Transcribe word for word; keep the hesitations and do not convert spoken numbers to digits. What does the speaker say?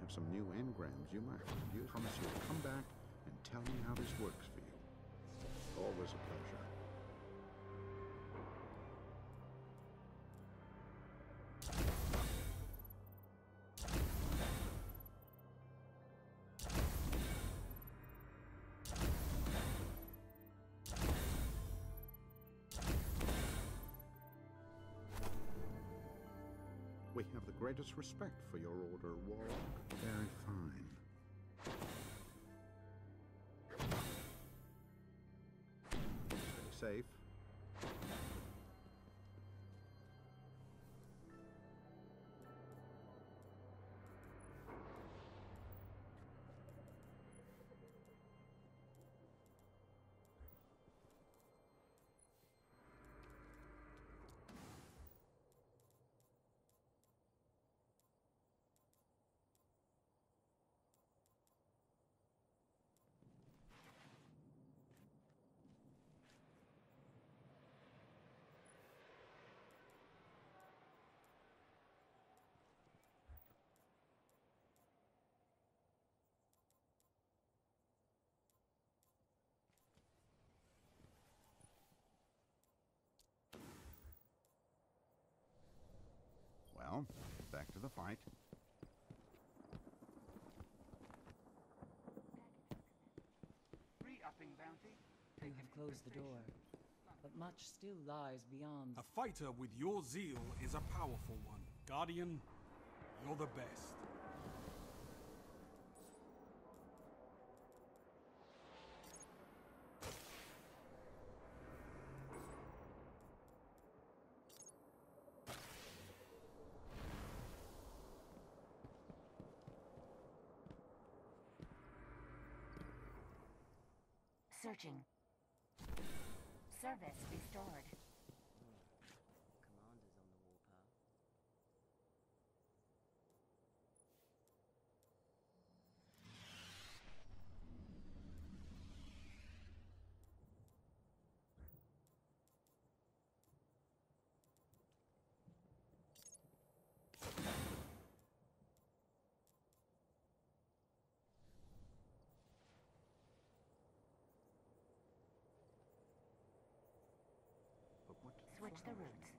have some new engrams you might find use. I promise you'll come back and tell me how this works for you. Always a pleasure. We have the greatest respect for your order, Warlock. Very fine. Stay safe. Well, back to the fight. Re-upping bounty. You have closed the door, but much still lies beyond. A fighter with your zeal is a powerful one. Guardian, you're the best. Searching. Service restored. Commanders on the warpath. But what Switch the routes.